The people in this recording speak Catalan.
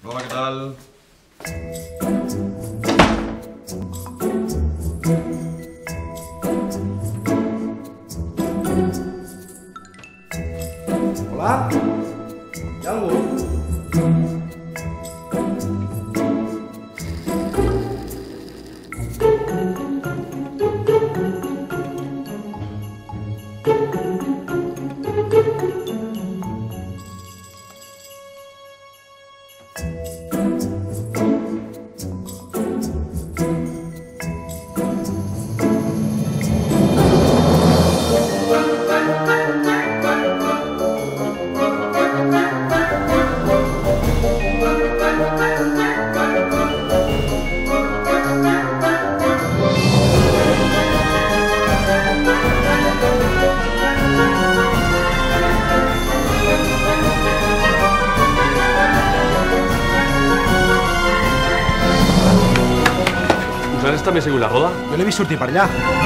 Hola, què tal? Hola? Hi ha algú? Vosaltres també seguiu la roda? Jo l'he vist sortir per allà.